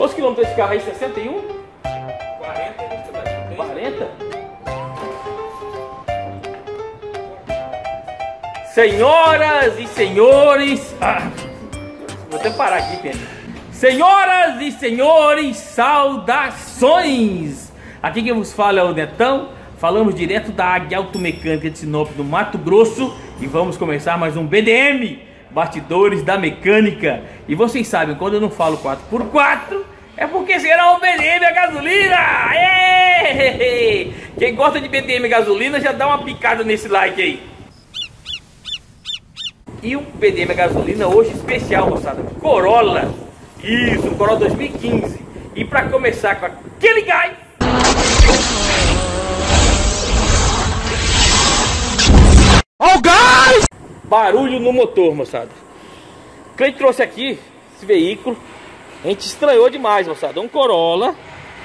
Quantos quilômetros esse carro aí? 61? 40? 40? Senhoras e senhores... vou até parar aqui, Pedro. Senhoras e senhores, saudações! Aqui quem vos fala é o Netão. Falamos direto da Águia Automecânica de Sinop, do Mato Grosso. E vamos começar mais um BDM, Bastidores da Mecânica. E vocês sabem, quando eu não falo 4x4, é porque será um BDM a gasolina! Aê! Quem gosta de BDM a gasolina já dá uma picada nesse like aí. E o BDM a gasolina hoje especial, moçada, Corolla. Isso, um Corolla 2015. E para começar com aquele gás, ó o gás! Barulho no motor, moçada. O cliente trouxe aqui esse veículo. A gente estranhou demais, moçada. Um Corolla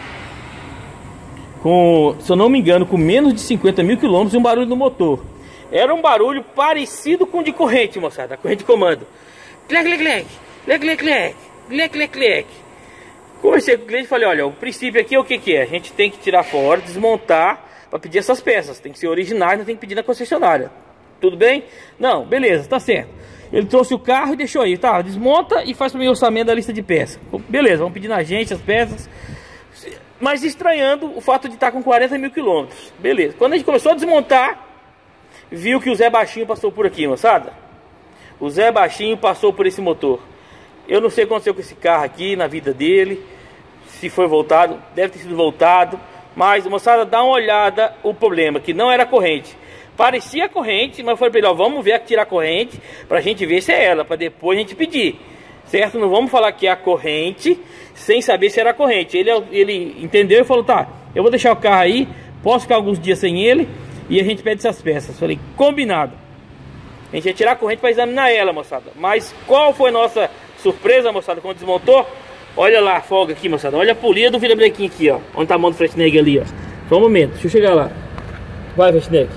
com, se eu não me engano, com menos de 50 mil quilômetros e um barulho no motor. Era um barulho parecido com o de corrente, moçada. A corrente de comando. Clec, clec, clec. Clec, clec, clec. Clec, clec, clec. Conversei com o cliente e falei, olha, o princípio aqui é o que é? A gente tem que tirar fora, desmontar para pedir essas peças. Tem que ser originais, não tem que pedir na concessionária. Tudo bem? Não, beleza, tá certo. Ele trouxe o carro e deixou aí, tá? Desmonta e faz para mim o orçamento da lista de peças. Beleza, vamos pedir na gente as peças. Mas estranhando o fato de estar com 40 mil quilômetros. Beleza. Quando a gente começou a desmontar, viu que o Zé Baixinho passou por aqui, moçada. O Zé Baixinho passou por esse motor. Eu não sei o que aconteceu com esse carro aqui na vida dele. Se foi voltado, deve ter sido voltado. Mas, moçada, dá uma olhada o problema, que não era corrente. Parecia corrente, mas foi para ele, ó, vamos ver, tirar a corrente pra gente ver se é ela, para depois a gente pedir. Certo? Não vamos falar que é a corrente sem saber se era a corrente. Ele entendeu e falou, tá, eu vou deixar o carro aí, posso ficar alguns dias sem ele e a gente pede essas peças. Falei, combinado. A gente ia tirar a corrente para examinar ela, moçada. Mas qual foi a nossa surpresa, moçada, quando desmontou? Olha lá a folga aqui, moçada. Olha a polia do virabrequim aqui, ó. Onde tá a mão do Fresneg ali, ó. Só um momento, deixa eu chegar lá. Vai, Fresneg.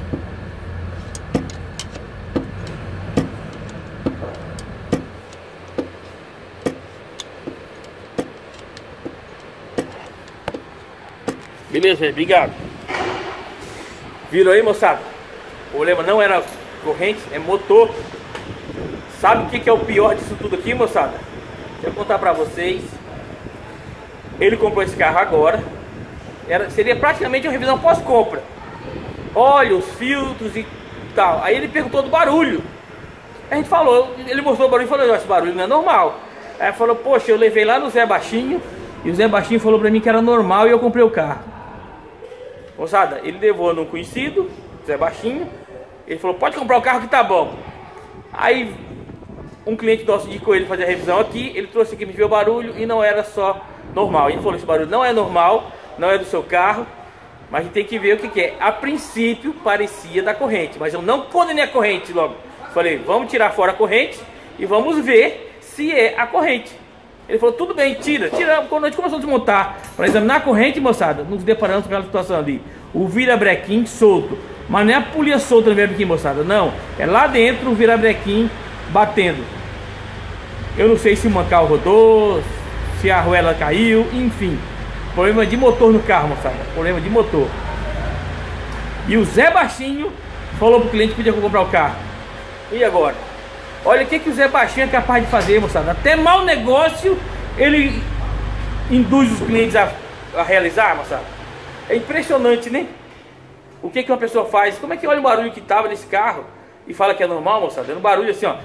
Beleza, velho, obrigado. Viram aí, moçada? O problema não era corrente, é motor. Sabe o que é o pior disso tudo aqui, moçada? Deixa eu contar pra vocês. Ele comprou esse carro agora. Seria praticamente uma revisão pós-compra. Olha os filtros e tal. Aí ele perguntou do barulho. A gente falou, ele mostrou o barulho e falou, esse barulho não é normal. Aí falou, poxa, eu levei lá no Zé Baixinho e o Zé Baixinho falou pra mim que era normal e eu comprei o carro. Moçada, ele levou num conhecido, Zé Baixinho. Ele falou, pode comprar o carro que tá bom. Aí um cliente nosso indicou ele fazer a revisão aqui. Ele trouxe aqui, me viu o barulho e não era só normal. Ele falou, esse barulho não é normal, não é do seu carro, mas a gente tem que ver o que é. A princípio parecia da corrente, mas eu não condenei a corrente logo. Falei, vamos tirar fora a corrente e vamos ver se é a corrente. Ele falou, tudo bem, tira. Quando a gente começou a desmontar para examinar a corrente, moçada, nos deparamos com aquela situação ali. O virabrequim solto. Mas não é a polia solta no virabrequim, moçada, não. É lá dentro o virabrequim batendo. Eu não sei se o mancal rodou, se a arruela caiu, enfim. Problema de motor no carro, moçada. Problema de motor. E o Zé Baixinho falou pro cliente que podia comprar o carro. E agora? Olha o que o Zé Baixinho é capaz de fazer, moçada. Até mau negócio ele induz os clientes a realizar, moçada. É impressionante, né? O que uma pessoa faz? Como é que olha o barulho que tava nesse carro e fala que é normal, moçada? É um barulho assim, ó.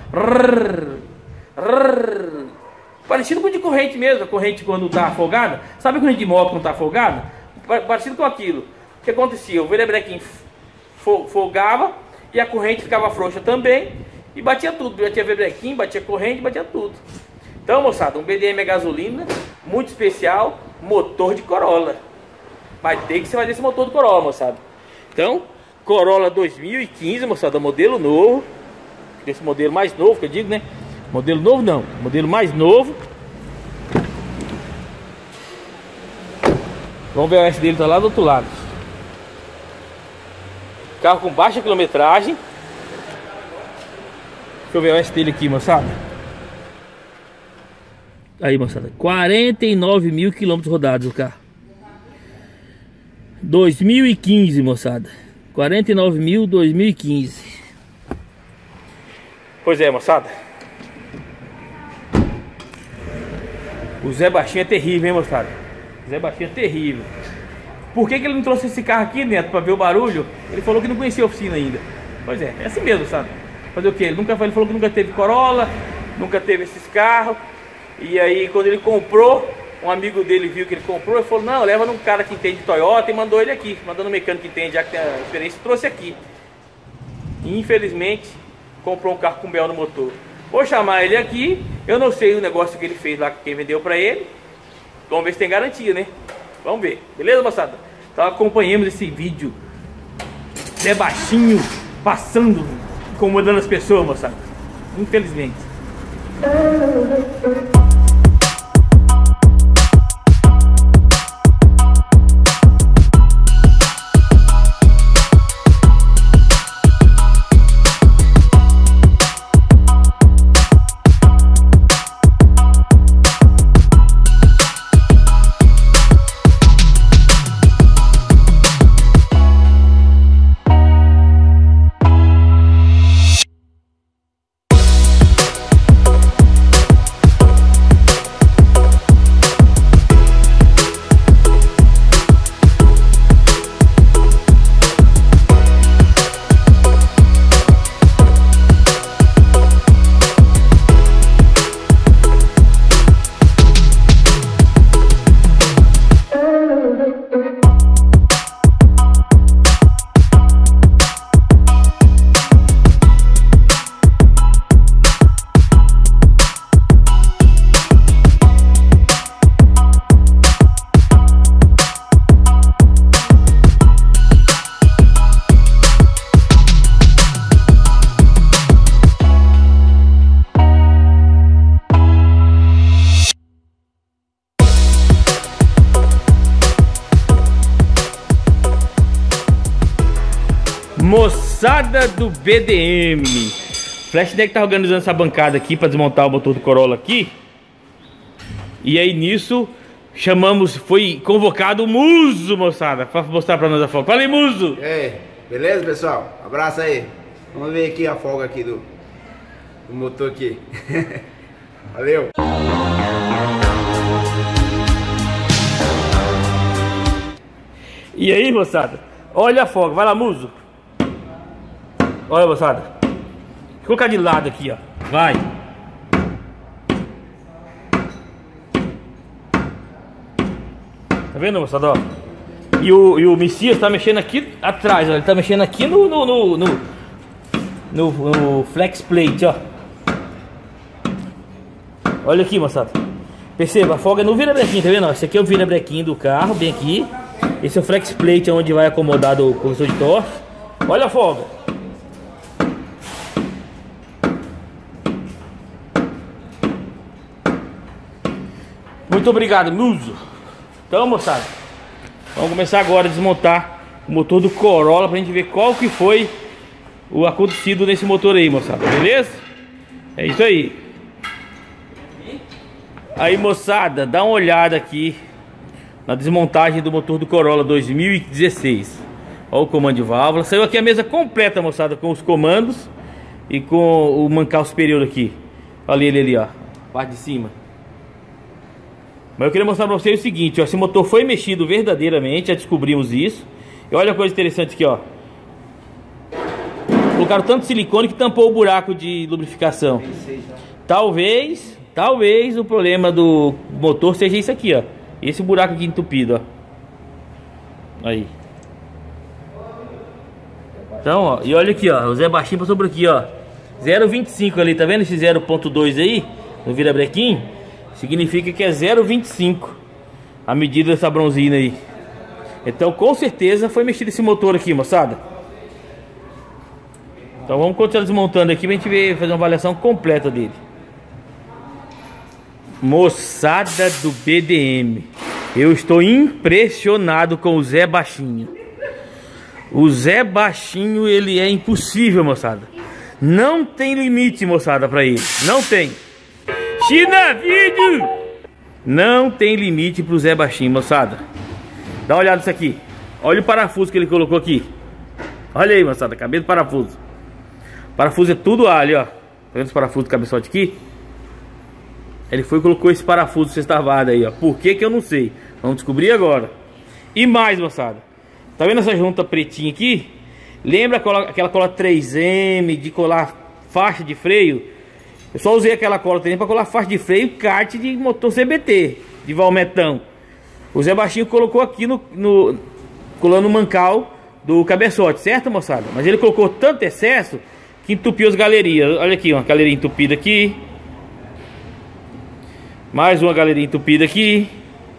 Parecido com o de corrente mesmo. A corrente quando tá afogada. Sabe a corrente de moto quando tá afogada? Parecido com aquilo. O que acontecia? O virabrequim folgava e a corrente ficava frouxa também. E batia tudo, batia virabrequim, batia corrente, batia tudo. Então, moçada, um BDM a gasolina, muito especial, motor de Corolla. Vai ter que ser mais esse motor do Corolla, moçada. Então, Corolla 2015, moçada, modelo novo. Esse modelo mais novo que eu digo, né? Modelo novo não, modelo mais novo. Vamos ver o S dele, tá lá do outro lado. Carro com baixa quilometragem. Deixa eu ver o S dele aqui, moçada. Aí, moçada, 49 mil quilômetros rodados o carro. 2015, moçada. 49 mil, 2015. Pois é, moçada. O Zé Baixinho é terrível, hein, moçada? O Zé Baixinho é terrível. Por que ele não trouxe esse carro aqui, Neto, pra ver o barulho? Ele falou que não conhecia a oficina ainda. Pois é assim mesmo, sabe? Fazer o quê? Ele falou que nunca teve Corolla, nunca teve esses carros. E aí, quando ele comprou, um amigo dele viu que ele comprou e falou: não, leva num cara que entende de Toyota, e mandou ele aqui. Mandou no mecânico que entende, já que tem a experiência, e trouxe aqui. E, infelizmente, comprou um carro com BO no motor. Vou chamar ele aqui. Eu não sei o negócio que ele fez lá com quem vendeu pra ele. Vamos ver se tem garantia, né? Vamos ver, beleza, moçada? Então acompanhemos esse vídeo. Zé Baixinho passando, incomodando as pessoas, moçada. Infelizmente. Moçada do BDM, Flashdeck tá organizando essa bancada aqui para desmontar o motor do Corolla aqui. E aí nisso foi convocado o Muso, moçada, para mostrar para nós a folga. Fala aí, Muso! E aí, beleza, pessoal? Abraço aí. Vamos ver aqui a folga aqui do motor aqui. Valeu! E aí, moçada, olha a folga, vai lá, Muso. Olha, moçada. Vou colocar de lado aqui, ó. Vai. Tá vendo, moçada, ó? E o Messias tá mexendo aqui atrás, ó. Ele tá mexendo aqui no flex plate, ó. Olha aqui, moçada. Perceba, a folga no virabrequim, tá vendo? Esse aqui é o virabrequim do carro, bem aqui. Esse é o flex plate, onde vai acomodar o corretor de torque. Olha a folga. Muito obrigado, Muso. Então, moçada, vamos começar agora a desmontar o motor do Corolla pra gente ver qual que foi o acontecido nesse motor aí, moçada, beleza? É isso aí. Aí, moçada, dá uma olhada aqui na desmontagem do motor do Corolla 2016. Olha o comando de válvula. Saiu aqui a mesa completa, moçada, com os comandos e com o mancal superior aqui. Olha ele ali, ó, parte de cima. Mas eu queria mostrar pra vocês o seguinte, ó, esse motor foi mexido verdadeiramente, já descobrimos isso. E olha a coisa interessante aqui, ó. Colocaram tanto silicone que tampou o buraco de lubrificação. Talvez o problema do motor seja isso aqui, ó. Esse buraco aqui entupido, ó. Aí. Então, ó, e olha aqui, ó, o Zé Baixinho passou por aqui, ó. 0,25 ali, tá vendo esse 0,2 aí no virabrequim? Significa que é 0,25 a medida dessa bronzina aí. Então com certeza foi mexido esse motor aqui, moçada. Então vamos continuar desmontando aqui pra gente ver, fazer uma avaliação completa dele. Moçada do BDM, eu estou impressionado com o Zé Baixinho. O Zé Baixinho, ele é impossível, moçada. Não tem limite, moçada, pra ele. Não tem. China Vídeo! Não tem limite pro Zé Baixinho, moçada. Dá uma olhada nisso aqui. Olha o parafuso que ele colocou aqui. Olha aí, moçada, cabeça do parafuso. Parafuso é tudo alho, ó. Tá vendo esse parafuso do cabeçote aqui? Ele foi e colocou esse parafuso sextavado aí, ó. Por que que eu não sei? Vamos descobrir agora. E mais, moçada. Tá vendo essa junta pretinha aqui? Lembra aquela cola 3M de colar faixa de freio? Eu só usei aquela cola 3M para colar faixa de freio e kart de motor CBT, de valmetão. O Zé Baixinho colocou aqui colando o mancal do cabeçote, certo, moçada? Mas ele colocou tanto excesso que entupiu as galerias. Olha aqui, uma galeria entupida aqui. Mais uma galeria entupida aqui.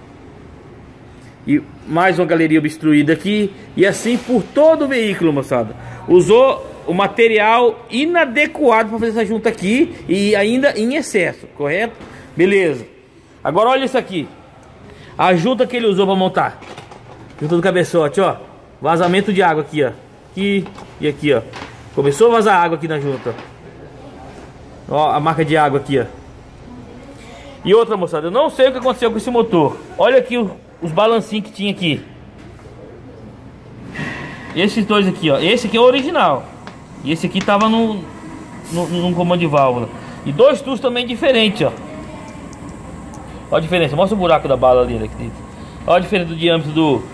E mais uma galeria obstruída aqui. E assim por todo o veículo, moçada. Usou o material inadequado para fazer essa junta aqui. E ainda em excesso, correto? Beleza. Agora olha isso aqui. A junta que ele usou para montar. Junta do cabeçote, ó. Vazamento de água aqui, ó. Aqui e aqui, ó. Começou a vazar água aqui na junta. Ó, a marca de água aqui, ó. E outra, moçada, eu não sei o que aconteceu com esse motor. Olha aqui os balancinhos que tinha aqui. Esses dois aqui, ó. Esse aqui é o original. E esse aqui tava num comando de válvula. E dois tubos também diferentes, ó. Olha a diferença. Mostra o buraco da bala ali aqui dentro. Olha a diferença do diâmetro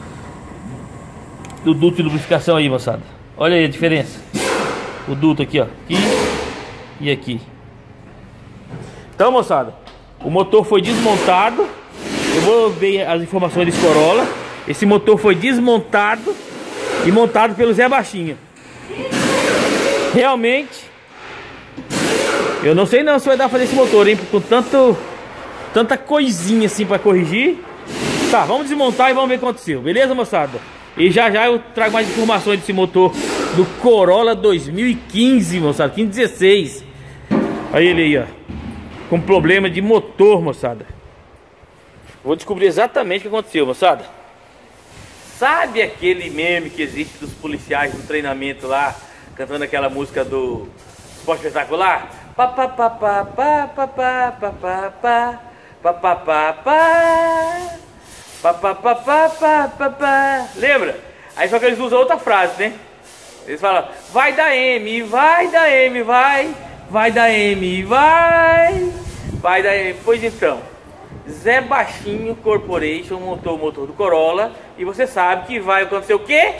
do duto de lubrificação aí, moçada. Olha aí a diferença. O duto aqui, ó. Aqui e aqui. Então, moçada, o motor foi desmontado. Eu vou ver as informações desse Corolla. Esse motor foi desmontado e montado pelo Zé Baixinho. Realmente, eu não sei não se vai dar pra fazer esse motor, hein? Com tanta coisinha assim pra corrigir. Tá, vamos desmontar e vamos ver o que aconteceu. Beleza, moçada? E já eu trago mais informações desse motor do Corolla 2015, moçada. 2016. Aí ele aí, ó. Com problema de motor, moçada. Vou descobrir exatamente o que aconteceu, moçada. Sabe aquele meme que existe dos policiais no treinamento lá, cantando aquela música do Esporte Espetacular? Pá, pá, pá, pá, pá, pá, pá, pá, pá, pá, pá, pá, pá, pá. Pá, pá, pá, pá, pá, pá, pá. Lembra? Aí só que eles usam outra frase, né? Eles falam, vai dar M, vai dar M, vai dar M, vai dar M. Pois então, Zé Baixinho Corporation montou o motor do Corolla e você sabe que vai acontecer o quê?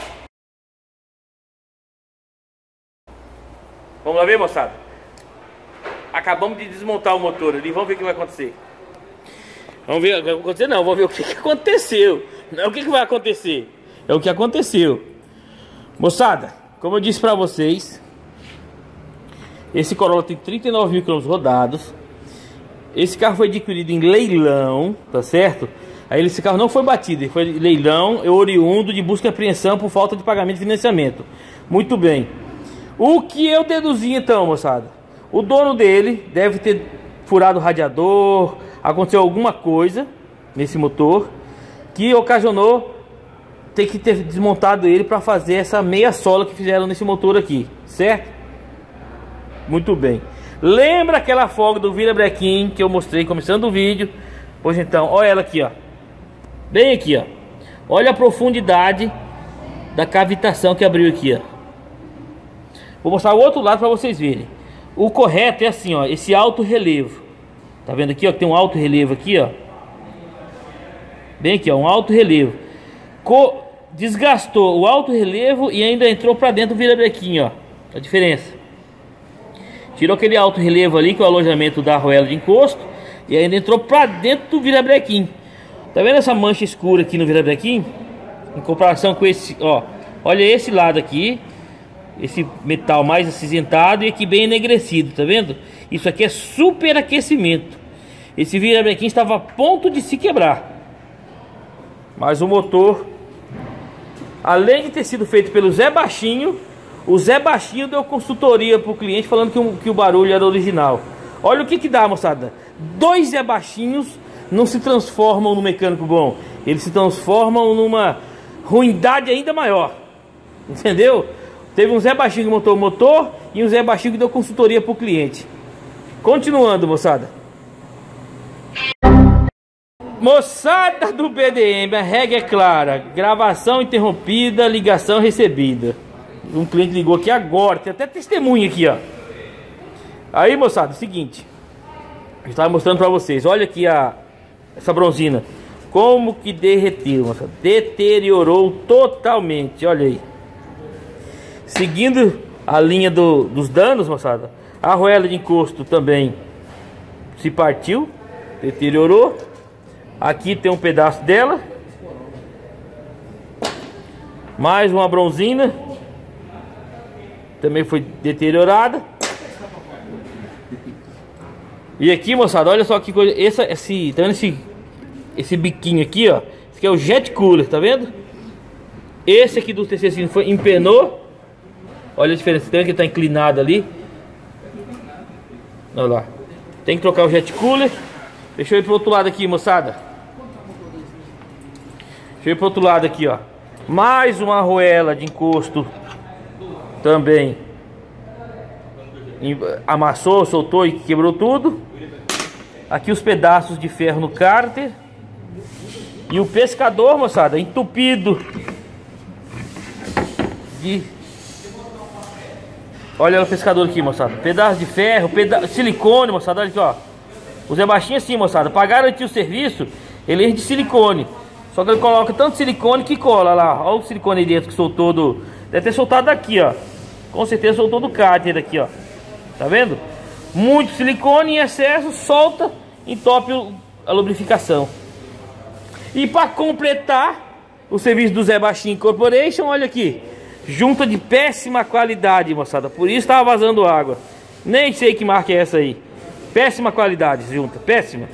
Vamos lá ver, moçada? Acabamos de desmontar o motor ali, vamos ver o que vai acontecer. Vamos ver o que vai acontecer, não, vamos ver o que aconteceu. Não é o que vai acontecer, é o que aconteceu. Moçada, como eu disse pra vocês, esse Corolla tem 39 mil quilômetros rodados. Esse carro foi adquirido em leilão, tá certo? Aí esse carro não foi batido, ele foi leilão, é oriundo de busca e apreensão por falta de pagamento de financiamento. Muito bem. O que eu deduzi então, moçada? O dono dele deve ter furado o radiador, aconteceu alguma coisa nesse motor que ocasionou ter que ter desmontado ele para fazer essa meia sola que fizeram nesse motor aqui, certo? Muito bem. Lembra aquela folga do virabrequim que eu mostrei começando o vídeo? Pois então, olha ela aqui, ó. Bem aqui, ó. Olha a profundidade da cavitação que abriu aqui, ó. Vou mostrar o outro lado para vocês verem. O correto é assim, ó, esse alto relevo. Tá vendo aqui, ó, que tem um alto relevo aqui, ó. Bem aqui, ó, um alto relevo. Desgastou o alto relevo e ainda entrou para dentro do virabrequim, ó. A diferença. Tirou aquele alto relevo ali, que é o alojamento da arruela de encosto, e ainda entrou para dentro do virabrequim. Tá vendo essa mancha escura aqui no virabrequim? Em comparação com esse, ó. Olha esse lado aqui. Esse metal mais acinzentado e aqui bem enegrecido, tá vendo? Isso aqui é superaquecimento. Esse virabrequim estava a ponto de se quebrar. Mas o motor, além de ter sido feito pelo Zé Baixinho, o Zé Baixinho deu consultoria para o cliente falando que o barulho era original. Olha o que dá, moçada. Dois Zé Baixinhos não se transformam no mecânico bom. Eles se transformam numa ruindade ainda maior. Entendeu? Teve um Zé Baixinho que montou o motor e um Zé Baixinho que deu consultoria para o cliente. Continuando, moçada. Moçada do BDM, a regra é clara. Gravação interrompida, ligação recebida. Um cliente ligou aqui agora, tem até testemunha aqui, ó. Aí, moçada, é o seguinte. Eu estava mostrando pra vocês. Olha aqui essa bronzina. Como que derreteu, moçada. Deteriorou totalmente, olha aí. Seguindo a linha dos danos, moçada. A arruela de encosto também se partiu, deteriorou. Aqui tem um pedaço dela. Mais uma bronzina. Também foi deteriorada. E aqui, moçada, olha só que coisa. Tá vendo esse biquinho aqui, ó? Esse aqui é o jet cooler, tá vendo? Esse aqui do TC foi empenou. Olha a diferença, tem que tá inclinado ali. Olha lá. Tem que trocar o jet cooler. Deixa eu ir pro outro lado aqui, moçada. Deixa eu ir pro outro lado aqui, ó. Mais uma arruela de encosto também amassou, soltou e quebrou tudo. Aqui os pedaços de ferro no cárter. E o pescador, moçada, entupido de... Olha o pescador aqui, moçada. Pedaço de ferro, silicone, moçada. Olha aqui, ó. O Zé Baixinho assim, moçada. Para garantir o serviço, ele é de silicone. Só que ele coloca tanto silicone que cola lá. Olha o silicone aí dentro que soltou do... Deve ter soltado daqui, ó. Com certeza soltou do cárter aqui, ó. Tá vendo? Muito silicone em excesso, solta, entope a lubrificação. E para completar o serviço do Zé Baixinho Corporation, olha aqui. Junta de péssima qualidade, moçada. Por isso estava vazando água. Nem sei que marca é essa aí. Péssima qualidade, junta. Péssima.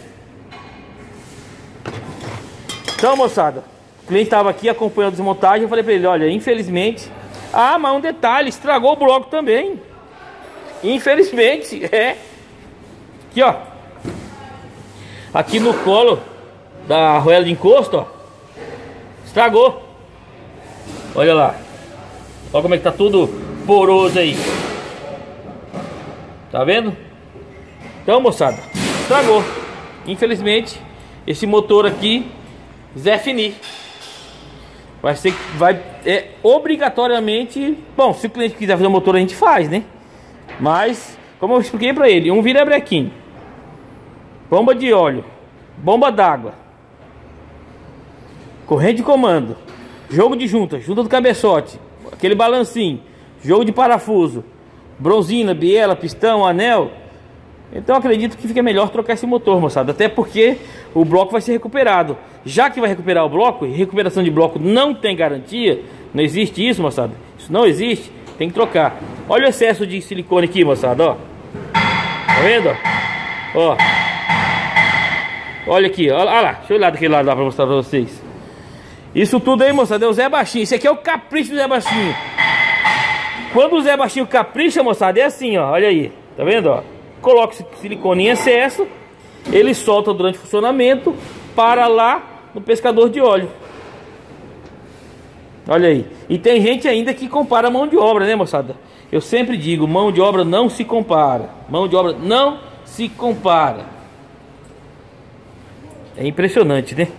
Então, moçada, o cliente estava aqui acompanhando a desmontagem. Eu falei para ele, olha, infelizmente... Ah, mas um detalhe, estragou o bloco também. Infelizmente, é. Aqui, ó. Aqui no colo da arruela de encosto, ó. Estragou. Olha lá. Olha como é que tá tudo poroso aí. Tá vendo? Então, moçada, estragou. Infelizmente, esse motor aqui, Zé Fini. Obrigatoriamente. Bom, se o cliente quiser fazer o motor, a gente faz, né? Mas, como eu expliquei pra ele, um virabrequim, bomba de óleo, bomba d'água, corrente de comando, jogo de junta do cabeçote, aquele balancinho, jogo de parafuso, bronzina, biela, pistão, anel. Então acredito que fica melhor trocar esse motor, moçada. Até porque o bloco vai ser recuperado. Já que vai recuperar o bloco, e recuperação de bloco não tem garantia, não existe isso, moçada. Isso não existe, tem que trocar. Olha o excesso de silicone aqui, moçada, ó. Tá vendo, ó? Olha aqui, olha lá. Deixa eu olhar daquele lado lá pra mostrar pra vocês. Isso tudo aí, moçada, é o Zé Baixinho. Isso aqui é o capricho do Zé Baixinho. Quando o Zé Baixinho capricha, moçada, é assim, ó. Olha aí, tá vendo, ó? Coloca silicone em excesso, ele solta durante o funcionamento, para lá no pescador de óleo. Olha aí. E tem gente ainda que compara a mão de obra, né, moçada? Eu sempre digo, mão de obra não se compara. Mão de obra não se compara. É impressionante, né?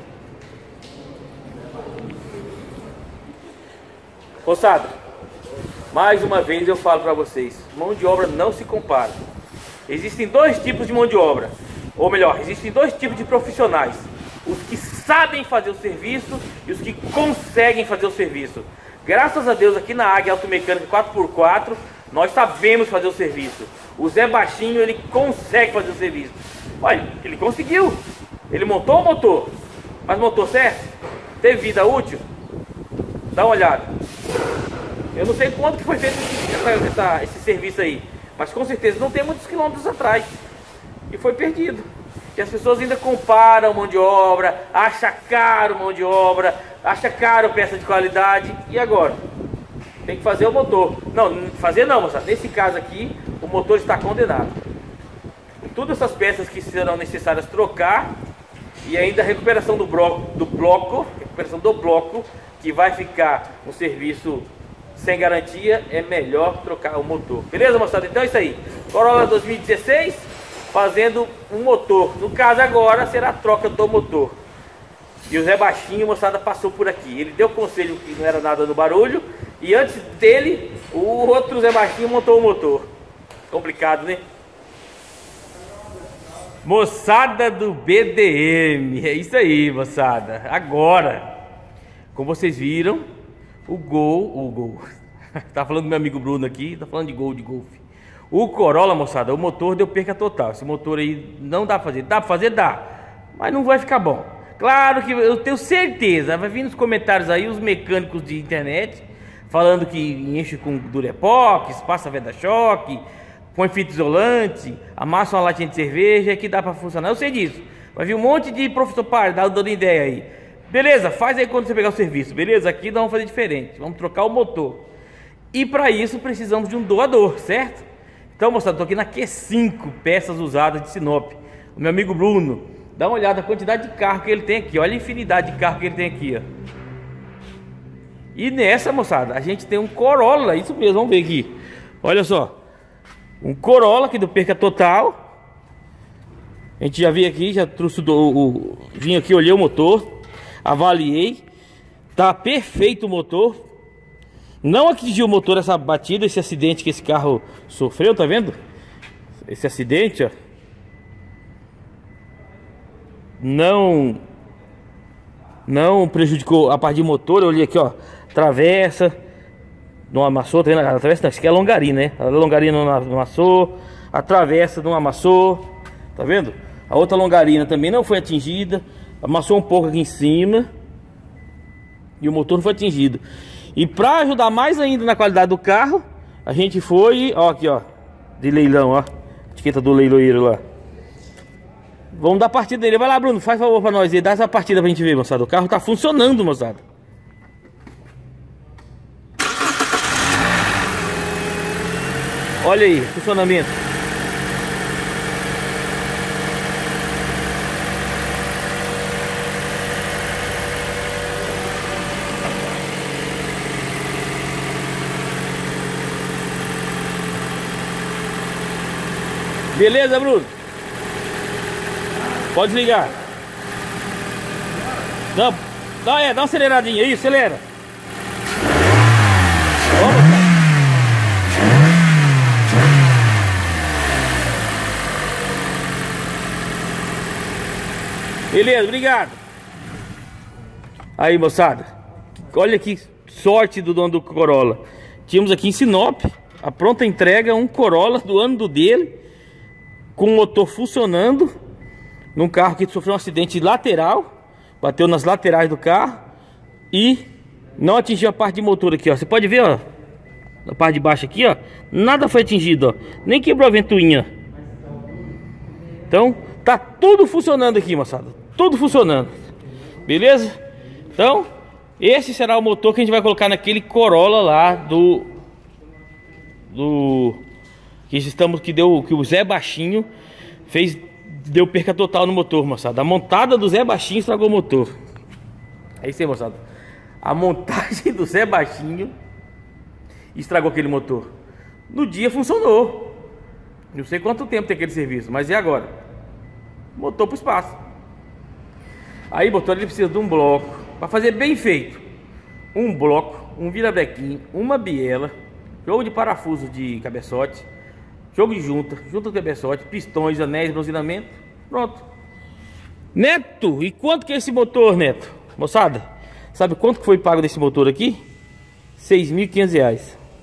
Moçada, mais uma vez eu falo para vocês, mão de obra não se compara. Existem dois tipos de mão de obra. Ou melhor, existem dois tipos de profissionais. Os que sabem fazer o serviço e os que conseguem fazer o serviço. Graças a Deus aqui na Águia Automecânica 4x4 nós sabemos fazer o serviço. O Zé Baixinho, ele consegue fazer o serviço. Olha, ele conseguiu. Ele montou o motor. Mas montou certo? Teve vida útil? Dá uma olhada. Eu não sei quanto que foi feito esse serviço aí, mas com certeza não tem muitos quilômetros atrás. E foi perdido. E as pessoas ainda comparam mão de obra, acha caro mão de obra, acha caro peça de qualidade. E agora? Tem que fazer o motor. Não, fazer não, moçada. Nesse caso aqui, o motor está condenado. Todas essas peças que serão necessárias trocar. E ainda a recuperação do bloco, recuperação do bloco, que vai ficar um serviço sem garantia, é melhor trocar o motor. Beleza, moçada? Então é isso aí. Corolla 2016, fazendo um motor. No caso agora, será a troca do motor. E o Zé Baixinho, moçada, passou por aqui. Ele deu conselho que não era nada no barulho. E antes dele, o outro Zé Baixinho montou o motor. Complicado, né? Moçada do BDM. É isso aí, moçada. Agora, como vocês viram, o Gol. Tá falando do meu amigo Bruno aqui. Tá falando de Gol de golfe. O Corolla, moçada, o motor deu perca total. Esse motor aí não dá pra fazer. Dá pra fazer? Dá. Mas não vai ficar bom. Claro que eu tenho certeza. Vai vir nos comentários aí os mecânicos de internet falando que enche com Durepox, passa veda-choque, põe fita isolante, amassa uma latinha de cerveja que dá pra funcionar. Eu sei disso. Vai vir um monte de professor dando ideia aí. Beleza, faz aí quando você pegar o serviço. Beleza, aqui nós vamos fazer diferente. Vamos trocar o motor. E para isso precisamos de um doador, certo? Então, moçada, tô aqui na Q5 peças usadas de Sinop. O meu amigo Bruno, dá uma olhada na quantidade de carro que ele tem aqui. Olha a infinidade de carro que ele tem aqui, ó. E nessa, moçada, a gente tem um Corolla. Isso mesmo, vamos ver aqui. Olha só. Um Corolla que deu perca total. A gente já veio aqui, já trouxe vim aqui, olhei o motor, avaliei. Tá perfeito o motor. Não atingiu o motor essa batida, esse acidente que esse carro sofreu, tá vendo? Esse acidente, ó. Não prejudicou a parte de motor. Eu olhei aqui, ó. Travessa não amassou, tá vendo? A travessa não, isso aqui é a longarina, né? A longarina não amassou. A travessa não amassou. Tá vendo? A outra longarina também não foi atingida. Amassou um pouco aqui em cima. E o motor não foi atingido. E para ajudar mais ainda na qualidade do carro, a gente foi, ó, aqui, ó, de leilão, ó, etiqueta do leiloeiro lá. Vamos dar partida dele. Vai lá, Bruno, faz favor pra nós aí, dá essa partida pra gente ver, moçada. O carro tá funcionando, moçada. Olha aí, funcionamento. Beleza, Bruno? Pode ligar. Não, dá uma aceleradinha aí, acelera. Vamos, cara. Beleza, obrigado. Aí, moçada, olha que sorte do dono do Corolla. Tínhamos aqui em Sinop a pronta entrega, um Corolla do ano dele, com o motor funcionando, num carro que sofreu um acidente lateral, bateu nas laterais do carro e não atingiu a parte de motor aqui, ó. Você pode ver, ó, na parte de baixo aqui, ó, nada foi atingido, ó, nem quebrou a ventoinha. Então, tá tudo funcionando aqui, moçada, tudo funcionando. Beleza? Então, esse será o motor que a gente vai colocar naquele Corolla lá que o Zé Baixinho deu perca total no motor, moçada. A montada do Zé Baixinho estragou o motor. É isso aí, moçada. A montagem do Zé Baixinho estragou aquele motor. No dia funcionou. Não sei quanto tempo tem aquele serviço, mas e agora? Motor pro espaço. Aí, motor, ele precisa de um bloco para fazer bem feito. Um bloco, um virabrequim, uma biela, jogo de parafuso de cabeçote, jogo de junta de cabeçote, pistões, anéis, bronzeamento. Pronto. Neto, e quanto que é esse motor, Neto? Moçada, sabe quanto que foi pago desse motor aqui? R$6.500.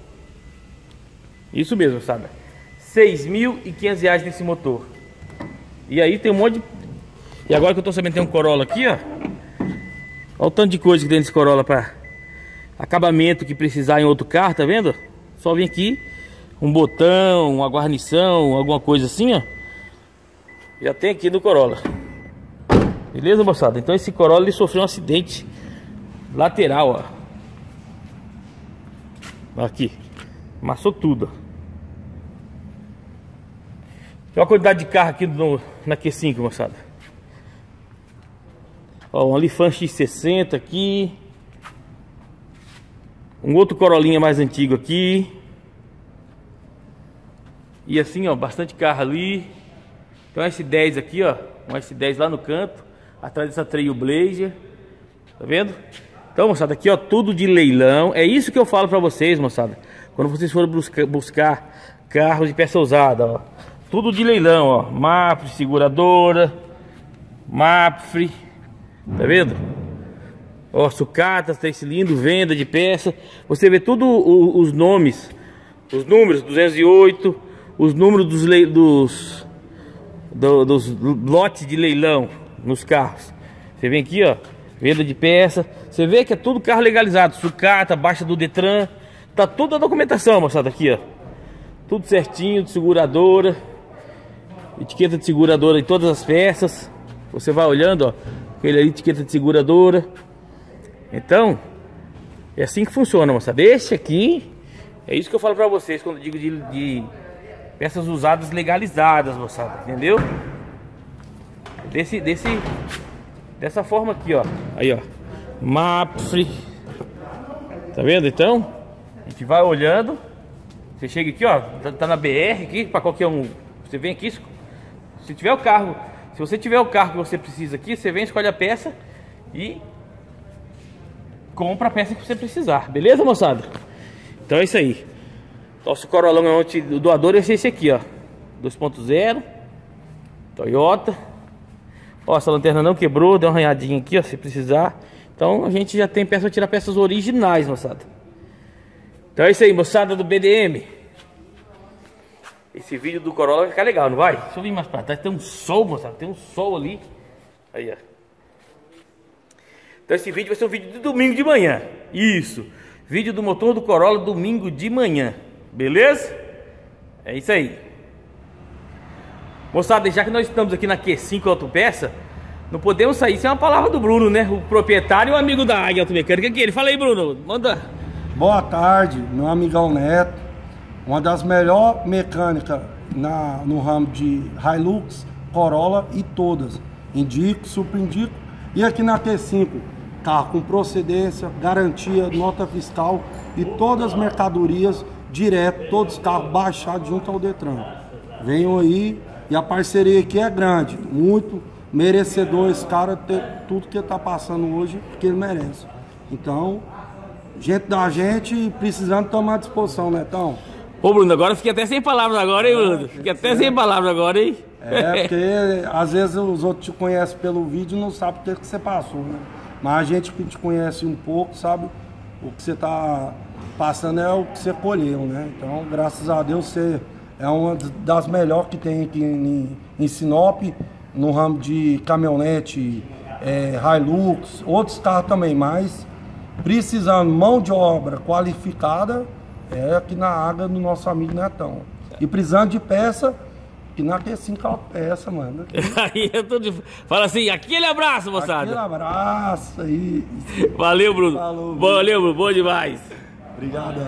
Isso mesmo, moçada. R$6.500 nesse motor. E aí tem um monte de... E agora que eu tô sabendo, tem um Corolla aqui, ó. Olha o tanto de coisa que tem nesse Corolla para acabamento que precisar em outro carro, tá vendo? Só vem aqui um botão, uma guarnição, alguma coisa assim, ó. Já tem aqui no Corolla. Beleza, moçada? Então esse Corolla, ele sofreu um acidente lateral, ó. Aqui. Amassou tudo, ó. Olha a quantidade de carro aqui na Q5, moçada. Ó, um Alifan X60 aqui. Um outro Corollinha mais antigo aqui. E assim, ó, bastante carro ali. Tem um S10 aqui, ó. Um S10 lá no canto, atrás dessa Trailblazer. Tá vendo? Então, moçada, aqui ó, tudo de leilão. É isso que eu falo pra vocês, moçada. Quando vocês forem buscar carros de peça usada, ó. Tudo de leilão, ó. Mapfre, seguradora. Mapfre. Tá vendo? Ó, sucatas, 3 cilindros, venda de peça. Você vê tudo os nomes. Os números, 208. Os números dos lotes de leilão nos carros. Você vem aqui, ó. Venda de peça. Você vê que é tudo carro legalizado. Sucata, baixa do Detran. Tá toda a documentação, moçada, aqui, ó. Tudo certinho, de seguradora. Etiqueta de seguradora em todas as peças. Você vai olhando, ó. Aquele ali, etiqueta de seguradora. Então, é assim que funciona, moçada. Esse aqui, é isso que eu falo pra vocês quando eu digo de peças usadas legalizadas, moçada. Entendeu? Dessa forma aqui, ó. Aí, ó. Mapfre. Tá vendo, então? A gente vai olhando. Você chega aqui, ó. Tá na BR aqui, pra qualquer um. Você vem aqui. Se tiver o carro. Se você tiver o carro que você precisa aqui, você vem, escolhe a peça e compra a peça que você precisar. Beleza, moçada? Então é isso aí. Nosso Corolão o doador é esse aqui, ó. 2.0 Toyota. Ó, essa lanterna não quebrou, deu uma arranhadinha aqui, ó, se precisar. Então a gente já tem peça para tirar peças originais, moçada. Então é isso aí, moçada do BDM. Esse vídeo do Corolla vai ficar legal, não vai? Deixa eu vir mais pra trás, tem um sol, moçada, tem um sol ali. Aí, ó. Então esse vídeo vai ser um vídeo de domingo de manhã. Isso, vídeo do motor do Corolla domingo de manhã. Beleza? É isso aí. Moçada, já que nós estamos aqui na Q5 Autopeça, não podemos sair sem uma palavra do Bruno, né? O proprietário e o amigo da Águia Automecânica aqui. Ele fala aí, Bruno, manda. Boa tarde, meu amigão Neto. Uma das melhores mecânicas no ramo de Hilux, Corolla e todas. Indico, super indico. E aqui na Q5, carro com procedência, garantia, nota fiscal e todas as mercadorias direto, todos os carros baixados junto ao Detran. Venham aí e a parceria aqui é grande, muito merecedor esse cara ter tudo que ele tá passando hoje, que ele merece. Então, gente da gente precisando tomar disposição, Netão. Ô Bruno, agora fiquei até sem palavras agora, hein, Bruno? Fiquei até sem palavras agora, hein? É, porque às vezes os outros te conhecem pelo vídeo e não sabem o que você passou, né? Mas a gente que te conhece um pouco, sabe o que você tá passando é o que você colheu, né? Então, graças a Deus, você é uma das melhores que tem aqui em Sinop, no ramo de caminhonete, Hilux, outros carros também, mas precisando mão de obra qualificada, é aqui na Águia do nosso amigo Netão. E precisando de peça, que na Q5 Autopeça, mano. Aí eu tô de... Fala assim, aquele abraço, moçada. Aquele abraço aí. Valeu, Bruno. Falou, Bruno. Valeu, Bruno. Bom demais. Obrigado.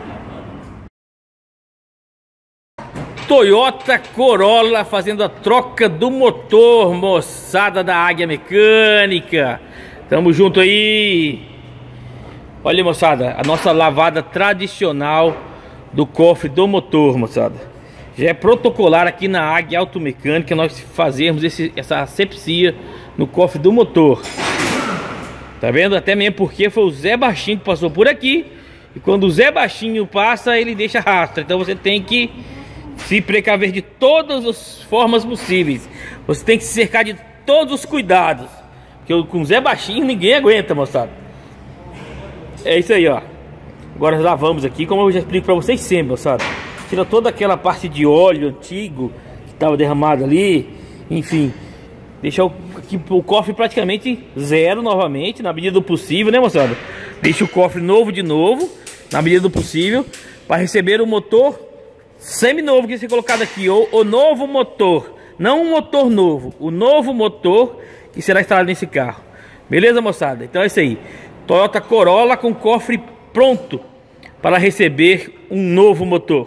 Toyota Corolla fazendo a troca do motor, moçada da Águia Mecânica. Tamo junto aí. Olha, moçada, a nossa lavada tradicional do cofre do motor, moçada. Já é protocolar aqui na Águia Automecânica nós fazermos essa asepsia no cofre do motor. Tá vendo? Até mesmo porque foi o Zé Baixinho que passou por aqui. E quando o Zé Baixinho passa, ele deixa rastro. Então você tem que se precaver de todas as formas possíveis. Você tem que se cercar de todos os cuidados. Porque com o Zé Baixinho ninguém aguenta, moçada. É isso aí, ó. Agora lavamos aqui, como eu já explico pra vocês sempre, moçada. Tira toda aquela parte de óleo antigo que tava derramado ali. Enfim, deixa o cofre praticamente zero novamente, na medida do possível, né, moçada? Deixa o cofre novo de novo, na medida do possível, para receber o motor semi-novo que vai ser colocado aqui, ou o novo motor. Não um motor novo, o novo motor que será instalado nesse carro. Beleza, moçada? Então é isso aí. Toyota Corolla com cofre pronto para receber um novo motor.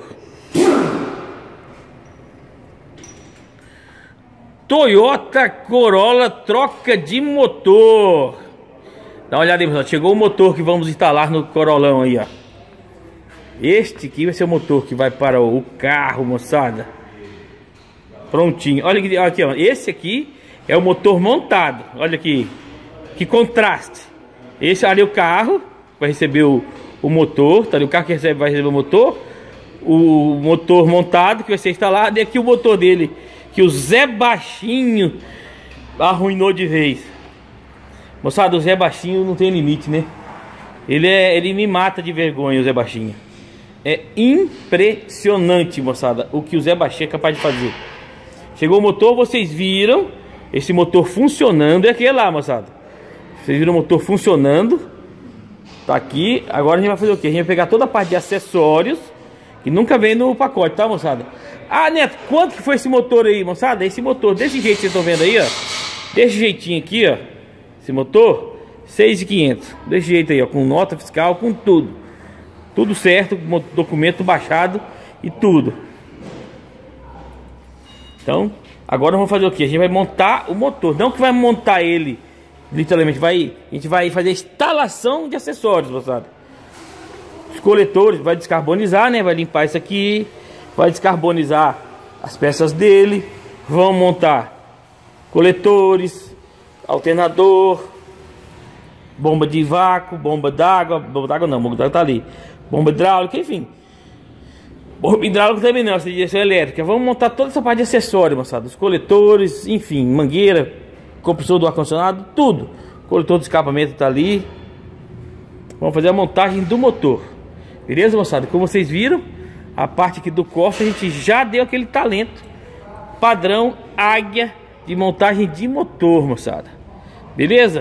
Toyota Corolla troca de motor. Dá uma olhada aí, pessoal. Chegou o motor que vamos instalar no Corollão aí, ó. Este aqui vai ser o motor que vai para o carro, moçada. Prontinho. Olha aqui, ó. Esse aqui é o motor montado. Olha aqui. Que contraste. Esse ali é o carro, vai receber o motor, tá ali o carro que vai receber o motor montado que vai ser instalado. E aqui o motor dele, que o Zé Baixinho arruinou de vez. Moçada, o Zé Baixinho não tem limite, né? Ele me mata de vergonha, o Zé Baixinho. É impressionante, moçada, o que o Zé Baixinho é capaz de fazer. Chegou o motor, vocês viram esse motor funcionando. É aquele lá, moçada. Vocês viram o motor funcionando. Tá aqui. Agora a gente vai fazer o quê? A gente vai pegar toda a parte de acessórios que nunca vem no pacote, tá, moçada? Ah, Neto, quanto que foi esse motor aí, moçada? Esse motor desse jeito que vocês estão vendo aí, ó. Desse jeitinho aqui, ó. Esse motor, 6.500. Desse jeito aí, ó. Com nota fiscal, com tudo. Tudo certo, documento baixado e tudo. Então, agora vamos fazer o que? A gente vai montar o motor. Não que vai montar ele, literalmente, a gente vai fazer a instalação de acessórios, moçada. Os coletores, vai descarbonizar, né? Vai limpar isso aqui, vai descarbonizar as peças dele. Vamos montar coletores, alternador, bomba de vácuo, bomba d'água não, bomba d'água tá ali. Bomba hidráulica, enfim. Bomba hidráulica também não, essa direção elétrica. Vamos montar toda essa parte de acessório, moçada. Os coletores, enfim, mangueira, compressor do ar-condicionado, tudo. O coletor do escapamento tá ali. Vamos fazer a montagem do motor. Beleza, moçada? Como vocês viram, a parte aqui do cofre a gente já deu aquele talento padrão Águia de montagem de motor, moçada. Beleza?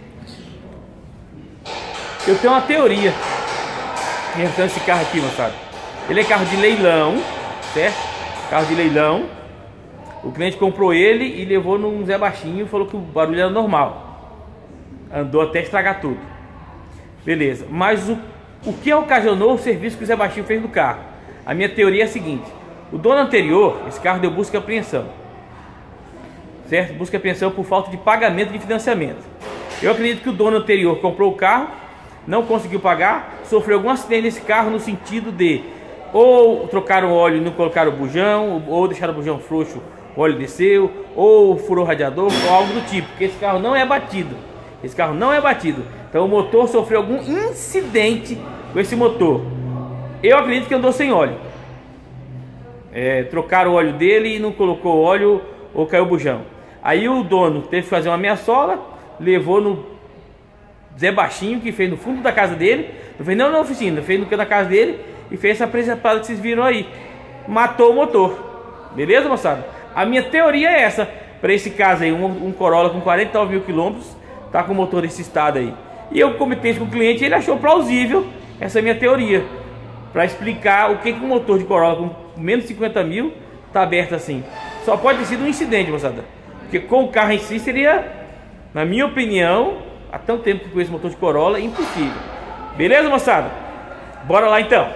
Eu tenho uma teoria em relação a esse carro aqui, moçada. Ele é carro de leilão, certo? Carro de leilão. O cliente comprou ele e levou num Zé Baixinho e falou que o barulho era normal. Andou até estragar tudo. Beleza. Mas o que ocasionou o serviço que o Zé Baixinho fez no carro? A minha teoria é a seguinte. O dono anterior, esse carro deu busca e apreensão. Certo? Busca e apreensão por falta de pagamento de financiamento. Eu acredito que o dono anterior comprou o carro, não conseguiu pagar, sofreu algum acidente nesse carro no sentido de ou trocaram o óleo e não colocaram o bujão, ou deixaram o bujão frouxo, o óleo desceu, ou furou o radiador, ou algo do tipo, porque esse carro não é batido. Esse carro não é batido. Então o motor sofreu algum incidente com esse motor. Eu acredito que andou sem óleo. Trocaram o óleo dele e não colocou o óleo ou caiu o bujão. Aí o dono teve que fazer uma meia-sola, levou no Zé Baixinho, que fez no fundo da casa dele. Não fez não na oficina, fez no canto da casa dele e fez essa presepada que vocês viram aí. Matou o motor. Beleza, moçada? A minha teoria é essa. Para esse caso aí, um Corolla com 49 mil quilômetros, tá com o motor nesse estado aí. E eu comentei com o cliente, ele achou plausível essa minha teoria, para explicar o que um motor de Corolla com menos de 50 mil tá aberto assim. Só pode ter sido um incidente, moçada. Porque com o carro em si seria, na minha opinião, há tanto tempo que conheço motor de Corolla, impossível. Beleza, moçada? Bora lá então.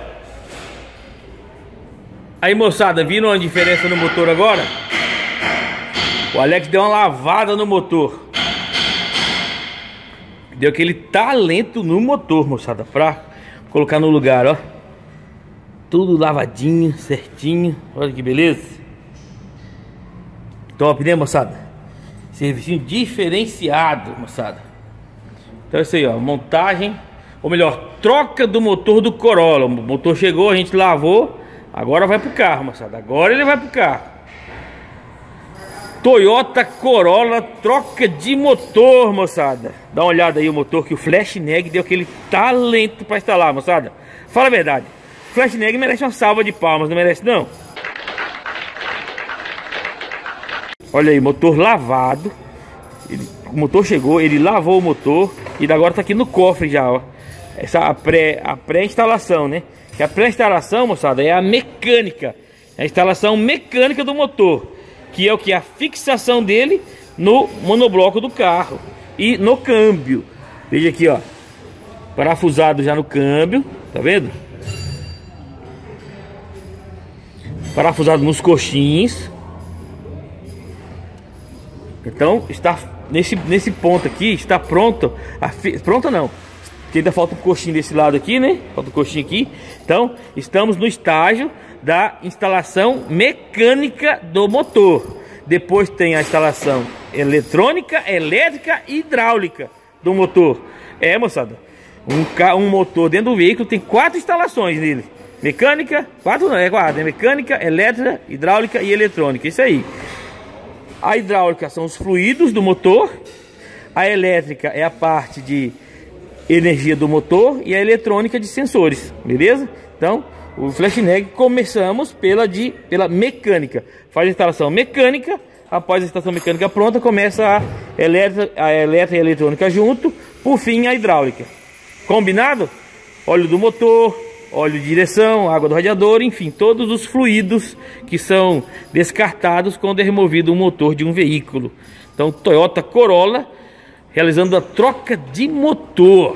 Aí, moçada, viram a diferença no motor agora? O Alex deu uma lavada no motor. Deu aquele talento no motor, moçada, pra colocar no lugar, ó. Tudo lavadinho, certinho. Olha que beleza. Top, né, moçada? Serviço diferenciado, moçada. Então é isso aí, ó. Montagem, ou melhor, troca do motor do Corolla. O motor chegou, a gente lavou. Agora vai pro carro, moçada. Agora ele vai pro carro. Toyota Corolla, troca de motor, moçada. Dá uma olhada aí o motor que o Flashneck deu aquele talento pra instalar, moçada. Fala a verdade. O Flashneck merece uma salva de palmas, não merece não? Olha aí, motor lavado. O motor chegou, ele lavou o motor e agora tá aqui no cofre já, ó. Essa a pré-instalação, né? Que a pré-instalação, moçada, é a mecânica. É a instalação mecânica do motor, que é o que? A fixação dele no monobloco do carro e no câmbio. Veja aqui, ó. Parafusado já no câmbio, tá vendo? Parafusado nos coxins. Então está nesse ponto aqui, está pronto. Pronta não, porque ainda falta um coxinho desse lado aqui, né? Falta um coxinho aqui. Então estamos no estágio da instalação mecânica do motor. Depois tem a instalação eletrônica, elétrica e hidráulica. do motor. É, moçada, um motor dentro do veículo tem 4 instalações nele. Mecânica, 4 não, é 4, é mecânica, elétrica, hidráulica e eletrônica, isso aí. A hidráulica são os fluidos do motor, a elétrica é a parte de energia do motor e a eletrônica de sensores, beleza? Então, o FlashNeg começamos pela mecânica. Faz a instalação mecânica, após a instalação mecânica pronta, começa a elétrica e a eletrônica junto, por fim a hidráulica. Combinado? Óleo do motor, óleo de direção, água do radiador, enfim, todos os fluidos que são descartados quando é removido o motor de um veículo. Então, Toyota Corolla realizando a troca de motor.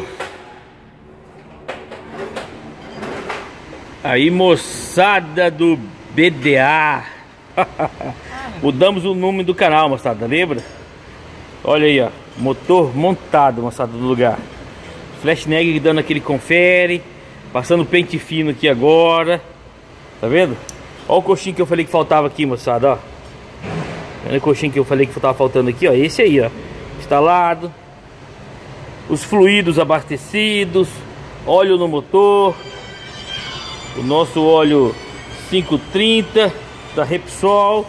Aí, moçada do BDA. Mudamos o nome do canal, moçada, lembra? Olha aí, ó, motor montado, moçada, do lugar. FlashNeg dando aquele confere, passando pente fino aqui agora. Tá vendo? Olha o coxinho que eu falei que faltava aqui, moçada, ó. Olha o coxinho que eu falei que tava faltando aqui, ó. Esse aí, ó, instalado. Os fluidos abastecidos, óleo no motor, o nosso óleo 530 da Repsol,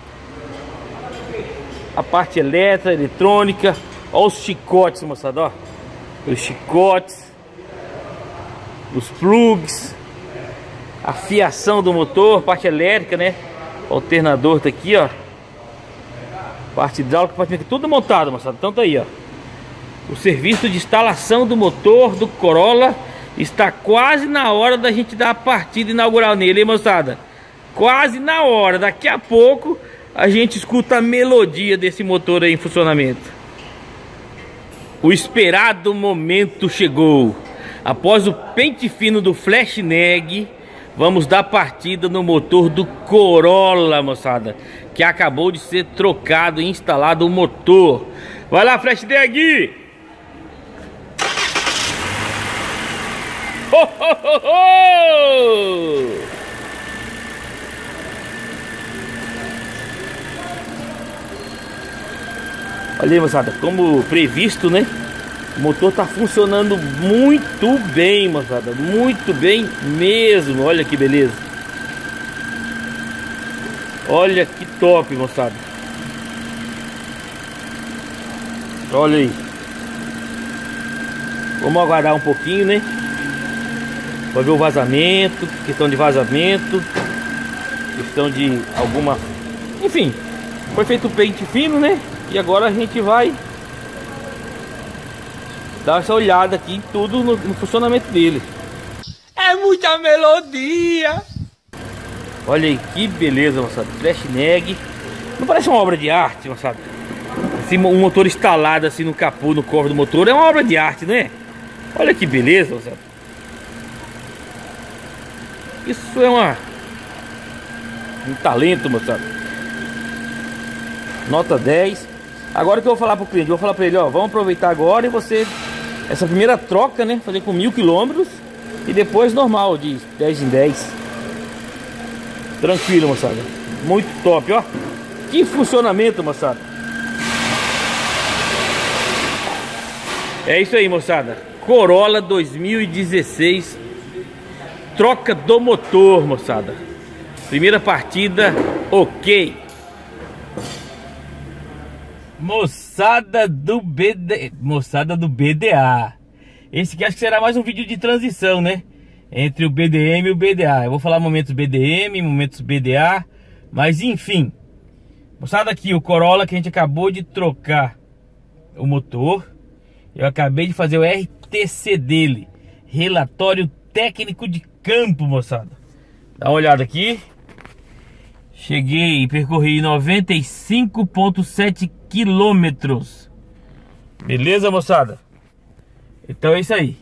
a parte elétrica, eletrônica. Olha os chicotes, moçada, ó. Os chicotes, os plugs, a fiação do motor, parte elétrica, né? O alternador tá aqui, ó. Parte hidráulica, parte mecânica, tudo montado, moçada. Então tá aí, ó. O serviço de instalação do motor do Corolla está quase na hora da gente dar a partida inaugural nele, hein, moçada? Quase na hora. Daqui a pouco a gente escuta a melodia desse motor aí em funcionamento. O esperado momento chegou. Após o pente fino do FlashNeg, vamos dar partida no motor do Corolla, moçada, que acabou de ser trocado e instalado o motor. Vai lá, FlashNeg! Oh, oh, oh, oh! Olha aí, moçada, como previsto, né? O motor tá funcionando muito bem, moçada, muito bem mesmo. Olha que beleza. Olha que top, moçada. Olha aí. Vamos aguardar um pouquinho, né? Pra ver o vazamento, questão de vazamento, questão de alguma... Enfim, foi feito o pente fino, né? E agora a gente vai dar essa olhada aqui em tudo no funcionamento dele. É muita melodia! Olha aí, que beleza, moçada. FlashNeg. Não parece uma obra de arte, moçada? Assim, um motor instalado assim no capô, no cofre do motor, é uma obra de arte, não é? Olha que beleza, moçada. Isso é um talento, moçada. Nota 10. Agora que eu vou falar pro cliente, eu vou falar pra ele, ó, vamos aproveitar agora e você, essa primeira troca, né, fazer com 1000 km e depois normal, de 10 em 10. Tranquilo, moçada. Muito top, ó. Que funcionamento, moçada. É isso aí, moçada. Corolla 2016. Troca do motor, moçada. Primeira partida, ok. Moçada do BDA. Esse aqui acho que será mais um vídeo de transição, né? Entre o BDM e o BDA. Eu vou falar momentos BDM, momentos BDA. Mas enfim. Moçada, aqui o Corolla que a gente acabou de trocar o motor. Eu acabei de fazer o RTC dele. Relatório técnico de campo, moçada. Dá uma olhada aqui. Cheguei e percorri 95,7 quilômetros. Beleza, moçada? Então é isso aí.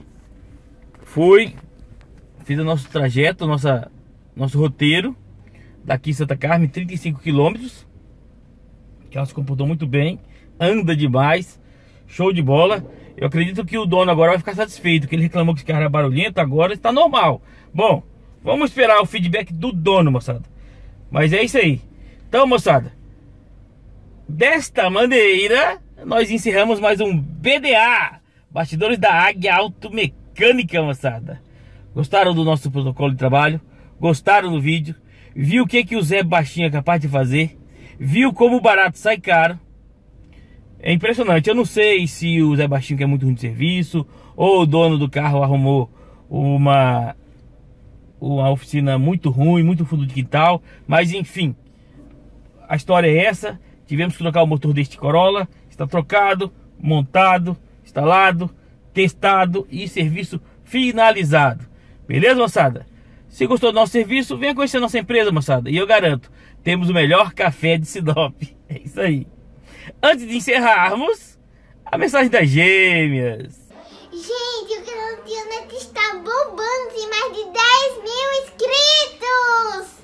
Fiz o nosso trajeto, nosso roteiro. Daqui Santa Carmen, 35 quilômetros. Que ela se comportou muito bem. Anda demais. Show de bola. Eu acredito que o dono agora vai ficar satisfeito, que ele reclamou que esse carro era barulhento, agora está normal. Bom, vamos esperar o feedback do dono, moçada. Mas é isso aí. Então, moçada, desta maneira, nós encerramos mais um BDA. Bastidores da Águia Automecânica, moçada. Gostaram do nosso protocolo de trabalho? Gostaram do vídeo? Viu o que o Zé Baixinho é capaz de fazer? Viu como o barato sai caro? É impressionante. Eu não sei se o Zé Baixinho quer muito ruim de serviço, ou o dono do carro arrumou uma oficina muito ruim, muito fundo de quintal. Mas enfim, a história é essa. Tivemos que trocar o motor deste Corolla. Está trocado, montado, instalado, testado e serviço finalizado. Beleza, moçada? Se gostou do nosso serviço, venha conhecer a nossa empresa, moçada. E eu garanto, temos o melhor café de Sinop. É isso aí. Antes de encerrarmos, a mensagem das gêmeas. Gente, o canal de Neto está bombando, tem mais de 10.000 inscritos!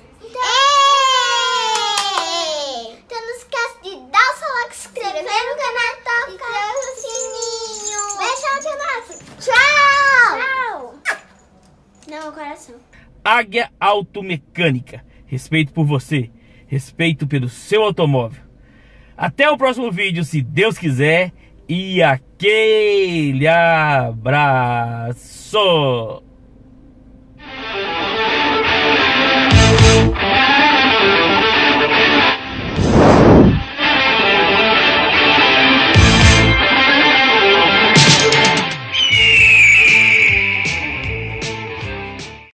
Então não esquece de dar o seu like, se inscrever no canal, tocar o sininho. Beijo, tchau! Não, coração. Águia Automecânica. Respeito por você. Respeito pelo seu automóvel. Até o próximo vídeo, se Deus quiser. E aquele abraço!